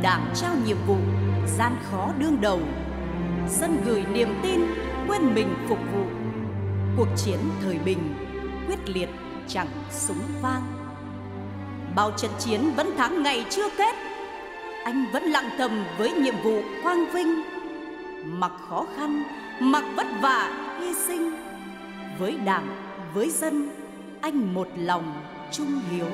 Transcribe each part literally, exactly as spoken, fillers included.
Đảng trao nhiệm vụ gian khó đương đầu, dân gửi niềm tin quên mình phục vụ. Cuộc chiến thời bình quyết liệt chẳng súng vang, bao trận chiến vẫn thắng ngày chưa kết. Anh vẫn lặng thầm với nhiệm vụ quang vinh, mặc khó khăn, mặc vất vả, hy sinh. Với Đảng, với dân, anh một lòng trung hiếu.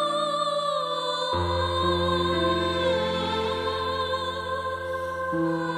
Thank you.